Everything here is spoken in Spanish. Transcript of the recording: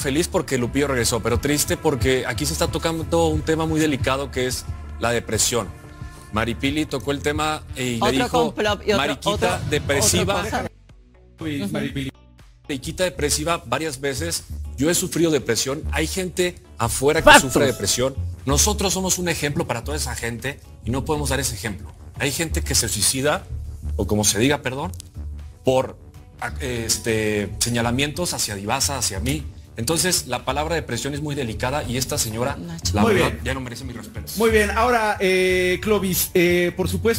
feliz porque Lupillo regresó, pero triste porque aquí se está tocando un tema muy delicado que es la depresión. Maripili tocó el tema y le dijo, mariquita depresiva. Mariquita depresiva varias veces. Yo he sufrido depresión. Hay gente afuera que sufre depresión. Nosotros somos un ejemplo para toda esa gente y no podemos dar ese ejemplo. Hay gente que se suicida, o como se diga, perdón, por señalamientos hacia Divasa, hacia mí. Entonces la palabra depresión es muy delicada y esta señora, la verdad, ya no merece mi respeto. Muy bien, ahora Clovis, por supuesto.